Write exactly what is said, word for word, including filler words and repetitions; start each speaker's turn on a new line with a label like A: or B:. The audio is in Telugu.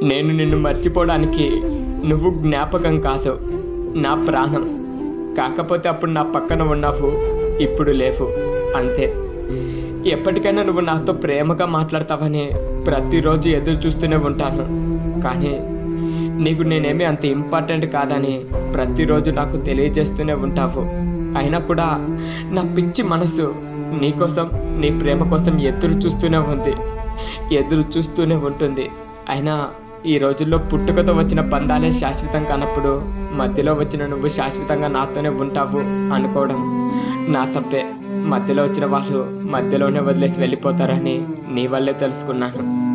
A: నేను నిన్ను మర్చిపోవడానికి నువ్వు జ్ఞాపకం కాదు, నా ప్రాణం. కాకపోతే అప్పుడు నా పక్కన ఉన్నావు, ఇప్పుడు లేవు, అంతే. ఎప్పటికైనా నువ్వు నాతో ప్రేమగా మాట్లాడతావని ప్రతిరోజు ఎదురు చూస్తూనే ఉంటాను. కానీ నీకు నేనేమీ అంత ఇంపార్టెంట్ కాదని ప్రతిరోజు నాకు తెలియజేస్తూనే ఉంటావు. అయినా కూడా నా పిచ్చి మనసు నీకోసం, నీ ప్రేమ కోసం ఎదురు చూస్తూనే ఉంది, ఎదురు చూస్తూనే ఉంటుంది. అయినా ఈ రోజుల్లో పుట్టుకతో వచ్చిన బంధాలే శాశ్వతం కానప్పుడు మధ్యలో వచ్చిన నువ్వు శాశ్వతంగా నాతోనే ఉంటావు అనుకోవడం నా తప్పే. మధ్యలో వచ్చిన వాళ్ళు మధ్యలోనే వదిలేసి వెళ్ళిపోతారని నీ వల్లే తెలుసుకున్నాను.